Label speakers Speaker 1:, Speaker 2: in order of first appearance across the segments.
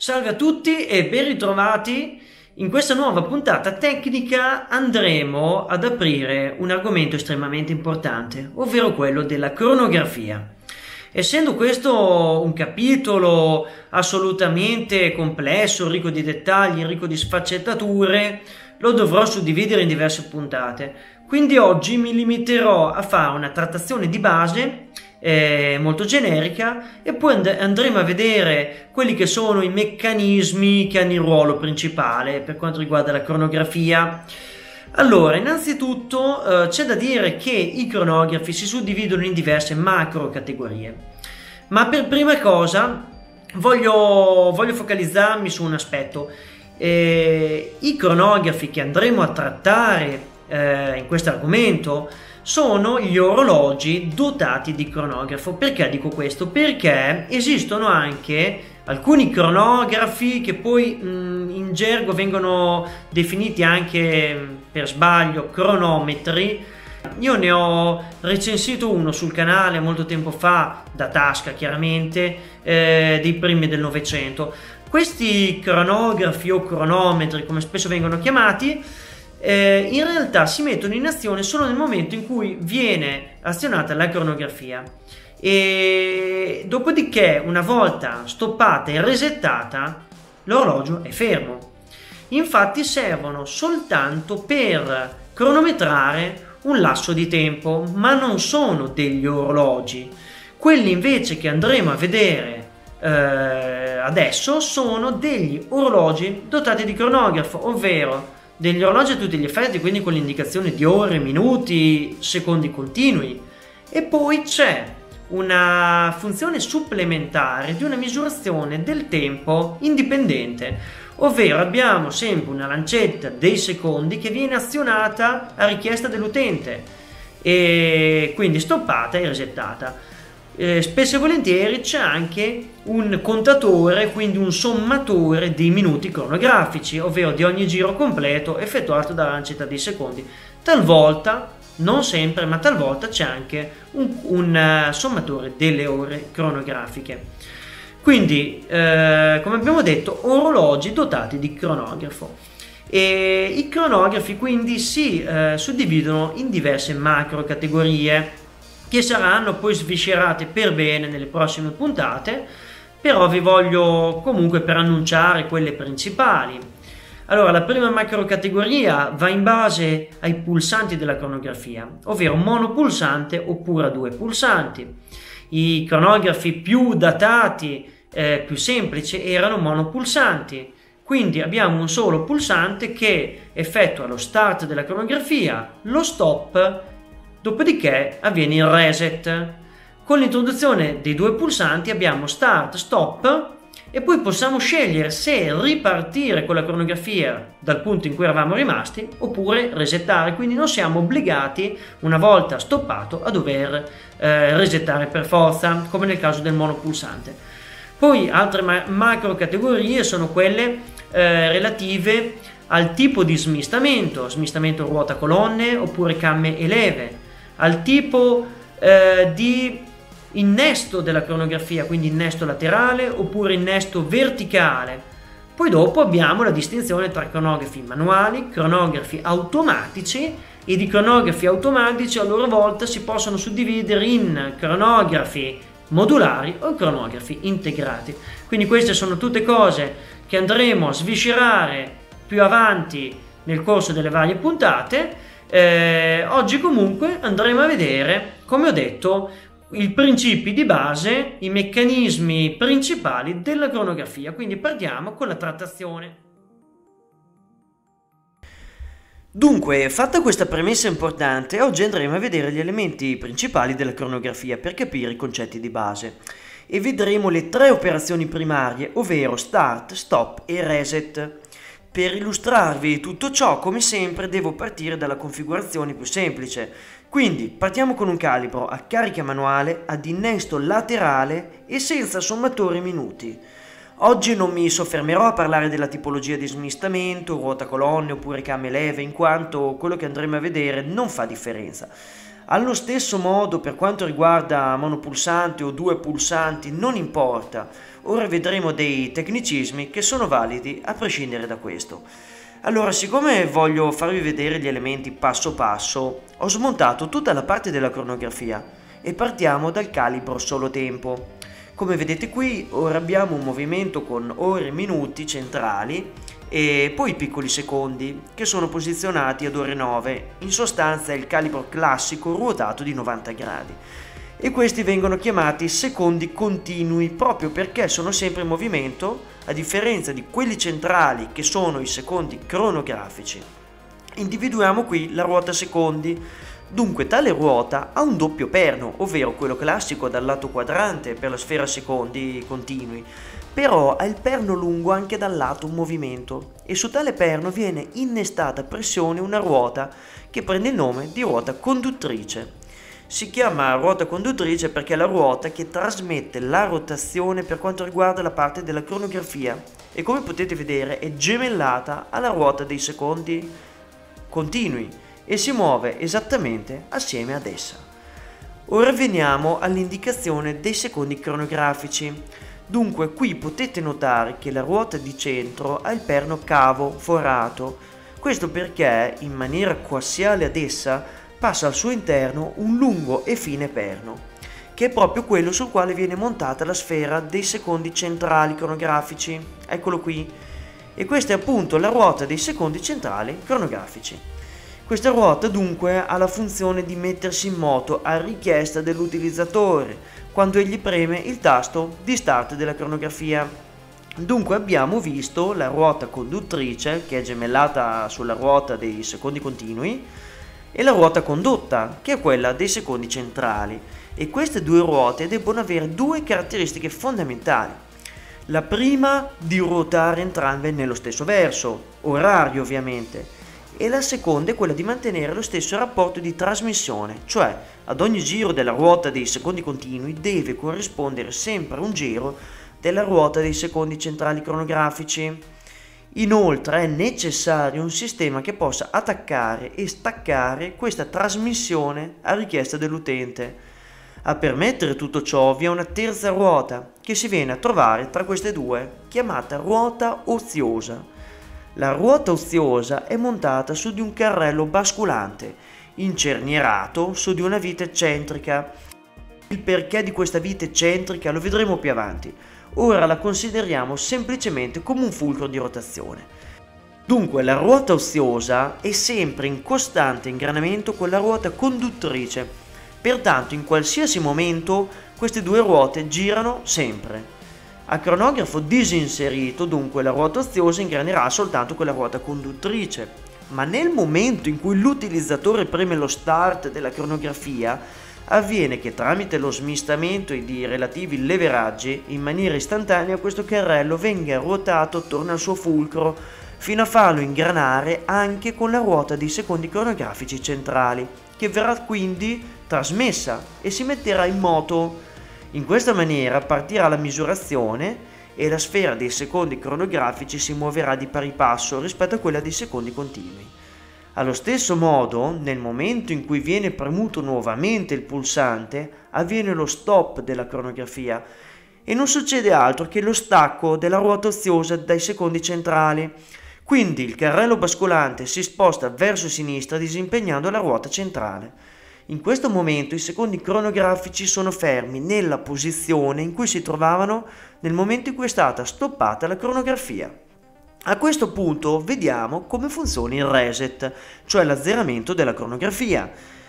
Speaker 1: Salve a tutti e ben ritrovati. In questa nuova puntata tecnica andremo ad aprire un argomento estremamente importante, ovvero quello della cronografia. Essendo questo un capitolo assolutamente complesso, ricco di dettagli, ricco di sfaccettature, lo dovrò suddividere in diverse puntate. Quindi oggi mi limiterò a fare una trattazione di base molto generica e poi andremo a vedere quelli che sono i meccanismi che hanno il ruolo principale per quanto riguarda la cronografia. Allora, innanzitutto c'è da dire che i cronografi si suddividono in diverse macro categorie, ma per prima cosa voglio focalizzarmi su un aspetto. I cronografi che andremo a trattare in questo argomento sono gli orologi dotati di cronografo. Perché dico questo? Perché esistono anche alcuni cronografi che poi in gergo vengono definiti anche per sbaglio cronometri. Io ne ho recensito uno sul canale molto tempo fa, da tasca chiaramente, dei primi del Novecento. Questi cronografi o cronometri, come spesso vengono chiamati, in realtà si mettono in azione solo nel momento in cui viene azionata la cronografia, e dopodiché, una volta stoppata e resettata, l'orologio è fermo. Infatti servono soltanto per cronometrare un lasso di tempo, ma non sono degli orologi. Quelli invece che andremo a vedere adesso sono degli orologi dotati di cronografo, ovvero degli orologi a tutti gli effetti, quindi con l'indicazione di ore, minuti, secondi continui. E poi c'è una funzione supplementare di una misurazione del tempo indipendente, ovvero abbiamo sempre una lancetta dei secondi che viene azionata a richiesta dell'utente e quindi stoppata e resettata. Spesso e volentieri c'è anche un contatore, quindi un sommatore dei minuti cronografici, ovvero di ogni giro completo effettuato dalla lancetta dei secondi. Talvolta, non sempre, ma talvolta c'è anche un sommatore delle ore cronografiche. Quindi, come abbiamo detto, orologi dotati di cronografo. E i cronografi quindi si suddividono in diverse macro categorie, che saranno poi sviscerate per bene nelle prossime puntate, però vi voglio comunque per annunciare quelle principali. Allora, la prima macro categoria va in base ai pulsanti della cronografia, ovvero monopulsante oppure a due pulsanti. I cronografi più datati, più semplici, erano monopulsanti, quindi abbiamo un solo pulsante che effettua lo start della cronografia, lo stop, dopodiché avviene il reset. Con l'introduzione dei due pulsanti abbiamo start, stop e poi possiamo scegliere se ripartire con la cronografia dal punto in cui eravamo rimasti oppure resettare, quindi non siamo obbligati, una volta stoppato, a dover resettare per forza, come nel caso del monopulsante. Poi altre macro categorie sono quelle relative al tipo di smistamento ruota colonne oppure camme e leve, al tipo di innesto della cronografia, quindi innesto laterale oppure innesto verticale. Poi dopo abbiamo la distinzione tra cronografi manuali, cronografi automatici, e di cronografi automatici a loro volta si possono suddividere in cronografi modulari o cronografi integrati. Quindi queste sono tutte cose che andremo a sviscerare più avanti nel corso delle varie puntate. Oggi comunque andremo a vedere, come ho detto, i principi di base, i meccanismi principali della cronografia. Quindi partiamo con la trattazione. Dunque, fatta questa premessa importante, oggi andremo a vedere gli elementi principali della cronografia per capire i concetti di base e vedremo le tre operazioni primarie, ovvero start, stop e reset. Per illustrarvi tutto ciò, come sempre, devo partire dalla configurazione più semplice. Quindi partiamo con un calibro a carica manuale ad innesto laterale e senza sommatore minuti. Oggi non mi soffermerò a parlare della tipologia di smistamento, ruota colonne oppure camme leve, in quanto quello che andremo a vedere non fa differenza. Allo stesso modo per quanto riguarda monopulsante o due pulsanti, non importa, ora vedremo dei tecnicismi che sono validi a prescindere da questo. Allora, siccome voglio farvi vedere gli elementi passo passo, ho smontato tutta la parte della cronografia e partiamo dal calibro solo tempo. Come vedete qui, ora abbiamo un movimento con ore e minuti centrali e poi piccoli secondi che sono posizionati ad ore 9. In sostanza è il calibro classico ruotato di 90 gradi. E questi vengono chiamati secondi continui proprio perché sono sempre in movimento, a differenza di quelli centrali che sono i secondi cronografici. Individuiamo qui la ruota secondi. Dunque tale ruota ha un doppio perno, ovvero quello classico dal lato quadrante per la sfera secondi continui, però ha il perno lungo anche dal lato movimento e su tale perno viene innestata a pressione una ruota che prende il nome di ruota conduttrice. Si chiama ruota conduttrice perché è la ruota che trasmette la rotazione per quanto riguarda la parte della cronografia e come potete vedere è gemellata alla ruota dei secondi continui e si muove esattamente assieme ad essa. Ora veniamo all'indicazione dei secondi cronografici. Dunque qui potete notare che la ruota di centro ha il perno cavo forato, questo perché in maniera coassiale ad essa passa al suo interno un lungo e fine perno, che è proprio quello sul quale viene montata la sfera dei secondi centrali cronografici. Eccolo qui. E questa è appunto la ruota dei secondi centrali cronografici. Questa ruota dunque ha la funzione di mettersi in moto a richiesta dell'utilizzatore quando egli preme il tasto di start della cronografia. Dunque abbiamo visto la ruota conduttrice che è gemellata sulla ruota dei secondi continui e la ruota condotta che è quella dei secondi centrali e queste due ruote debbono avere due caratteristiche fondamentali. La prima di ruotare entrambe nello stesso verso, orario ovviamente, e la seconda è quella di mantenere lo stesso rapporto di trasmissione, cioè ad ogni giro della ruota dei secondi continui deve corrispondere sempre un giro della ruota dei secondi centrali cronografici. Inoltre è necessario un sistema che possa attaccare e staccare questa trasmissione a richiesta dell'utente. A permettere tutto ciò vi è una terza ruota che si viene a trovare tra queste due, chiamata ruota oziosa. La ruota oziosa è montata su di un carrello basculante, incernierato su di una vite eccentrica. Il perché di questa vite eccentrica lo vedremo più avanti. Ora la consideriamo semplicemente come un fulcro di rotazione. Dunque la ruota oziosa è sempre in costante ingranamento con la ruota conduttrice, pertanto in qualsiasi momento queste due ruote girano sempre. A cronografo disinserito, dunque, la ruota oziosa ingranerà soltanto con la ruota conduttrice, ma nel momento in cui l'utilizzatore preme lo start della cronografia, avviene che tramite lo smistamento e i relativi leveraggi, in maniera istantanea questo carrello venga ruotato attorno al suo fulcro, fino a farlo ingranare anche con la ruota dei secondi cronografici centrali, che verrà quindi trasmessa e si metterà in moto. In questa maniera partirà la misurazione e la sfera dei secondi cronografici si muoverà di pari passo rispetto a quella dei secondi continui. Allo stesso modo, nel momento in cui viene premuto nuovamente il pulsante, avviene lo stop della cronografia e non succede altro che lo stacco della ruota oziosa dai secondi centrali. Quindi il carrello basculante si sposta verso sinistra disimpegnando la ruota centrale. In questo momento i secondi cronografici sono fermi nella posizione in cui si trovavano nel momento in cui è stata stoppata la cronografia. A questo punto vediamo come funziona il reset, cioè l'azzeramento della cronografia.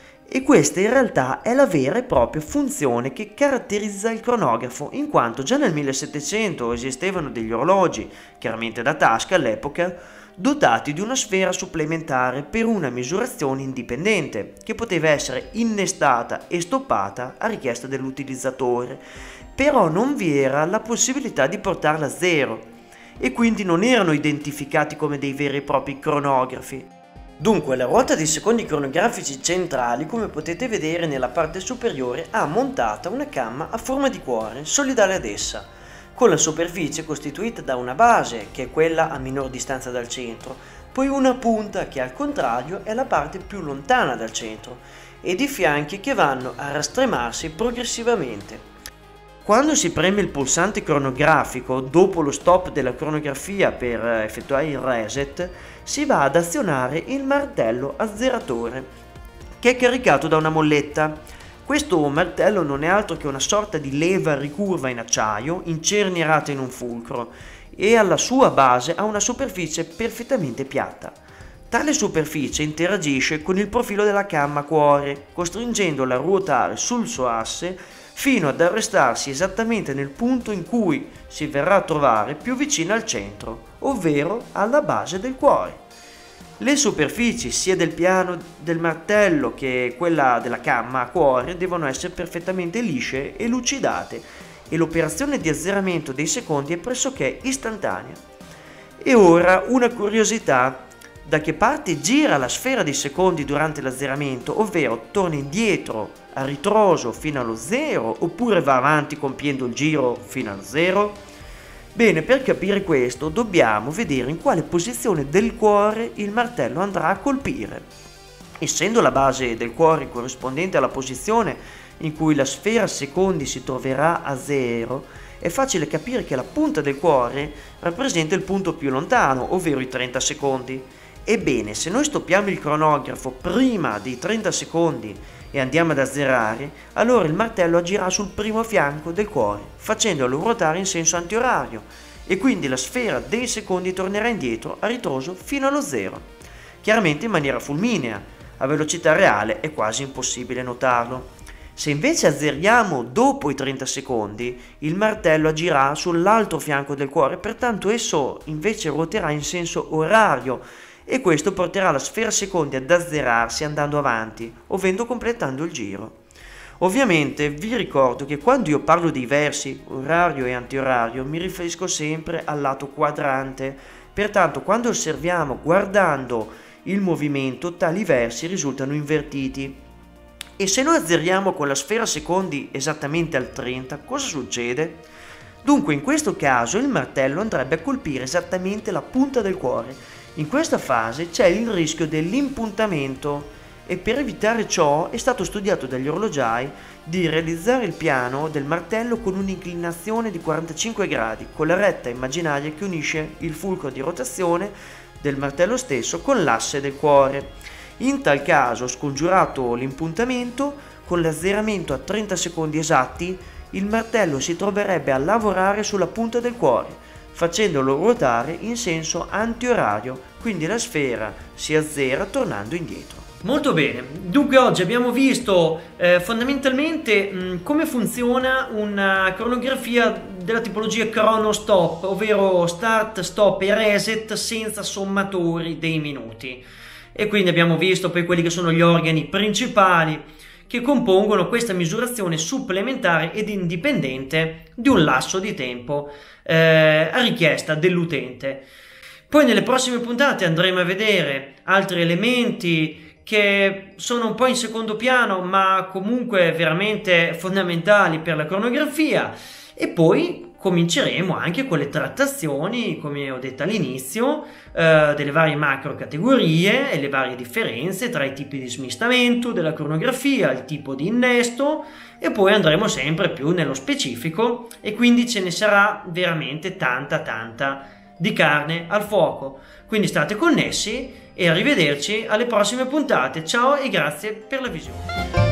Speaker 1: E questa in realtà è la vera e propria funzione che caratterizza il cronografo, in quanto già nel 1700 esistevano degli orologi, chiaramente da tasca all'epoca, dotati di una sfera supplementare per una misurazione indipendente, che poteva essere innestata e stoppata a richiesta dell'utilizzatore, però non vi era la possibilità di portarla a zero, e quindi non erano identificati come dei veri e propri cronografi. Dunque la ruota dei secondi cronografici centrali, come potete vedere nella parte superiore, ha montata una camma a forma di cuore solidale ad essa, con la superficie costituita da una base, che è quella a minor distanza dal centro, poi una punta che al contrario è la parte più lontana dal centro ed i fianchi che vanno a rastremarsi progressivamente. Quando si preme il pulsante cronografico dopo lo stop della cronografia per effettuare il reset, si va ad azionare il martello azzeratore, che è caricato da una molletta. Questo martello non è altro che una sorta di leva ricurva in acciaio incernierata in un fulcro e alla sua base ha una superficie perfettamente piatta. Tale superficie interagisce con il profilo della camma cuore, costringendola a ruotare sul suo asse fino ad arrestarsi esattamente nel punto in cui si verrà a trovare più vicino al centro, ovvero alla base del cuore. Le superfici sia del piano del martello che quella della camma a cuore devono essere perfettamente lisce e lucidate e l'operazione di azzeramento dei secondi è pressoché istantanea. E ora una curiosità: da che parte gira la sfera dei secondi durante l'azzeramento, ovvero torna indietro a ritroso fino allo 0 oppure va avanti compiendo il giro fino allo 0? Bene, per capire questo dobbiamo vedere in quale posizione del cuore il martello andrà a colpire. Essendo la base del cuore corrispondente alla posizione in cui la sfera secondi si troverà a 0, è facile capire che la punta del cuore rappresenta il punto più lontano, ovvero i 30 secondi. Ebbene, se noi stoppiamo il cronografo prima dei 30 secondi e andiamo ad azzerare, allora il martello agirà sul primo fianco del cuore, facendolo ruotare in senso antiorario, e quindi la sfera dei secondi tornerà indietro a ritroso fino allo 0, chiaramente in maniera fulminea. A velocità reale è quasi impossibile notarlo. Se invece azzeriamo dopo i 30 secondi, il martello agirà sull'altro fianco del cuore, pertanto esso invece ruoterà in senso orario, e questo porterà la sfera secondi ad azzerarsi andando avanti, ovvero completando il giro. Ovviamente vi ricordo che quando io parlo dei versi orario e antiorario mi riferisco sempre al lato quadrante, pertanto quando osserviamo guardando il movimento tali versi risultano invertiti. E se noi azzeriamo con la sfera secondi esattamente al 30, cosa succede? Dunque in questo caso il martello andrebbe a colpire esattamente la punta del cuore. In questa fase c'è il rischio dell'impuntamento e per evitare ciò è stato studiato dagli orologiai di realizzare il piano del martello con un'inclinazione di 45 gradi, con la retta immaginaria che unisce il fulcro di rotazione del martello stesso con l'asse del cuore. In tal caso, scongiurato l'impuntamento, con l'azzeramento a 30 secondi esatti, il martello si troverebbe a lavorare sulla punta del cuore, facendolo ruotare in senso antiorario, quindi la sfera si azzera tornando indietro. Molto bene, dunque oggi abbiamo visto fondamentalmente come funziona una cronografia della tipologia chrono stop, ovvero start, stop e reset senza sommatori dei minuti. E quindi abbiamo visto poi quelli che sono gli organi principali che compongono questa misurazione supplementare ed indipendente di un lasso di tempo a richiesta dell'utente. Poi nelle prossime puntate andremo a vedere altri elementi che sono un po' in secondo piano ma comunque veramente fondamentali per la cronografia, e poi cominceremo anche con le trattazioni, come ho detto all'inizio, delle varie macro categorie e le varie differenze tra i tipi di smistamento della cronografia, il tipo di innesto, e poi andremo sempre più nello specifico e quindi ce ne sarà veramente tanta di carne al fuoco. Quindi state connessi e arrivederci alle prossime puntate. Ciao e grazie per la visione.